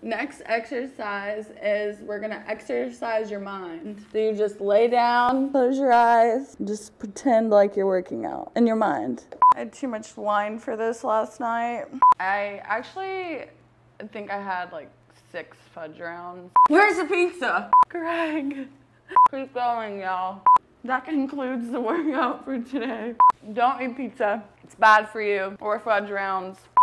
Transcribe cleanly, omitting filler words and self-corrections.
Next exercise is we're gonna exercise your mind. So you just lay down, close your eyes, just pretend like you're working out in your mind. I had too much wine for this last night. I actually think I had like 6 fudge rounds. Where's the pizza? Greg. Keep going, y'all. That concludes the workout for today. Don't eat pizza. It's bad for you. Or fudge rounds.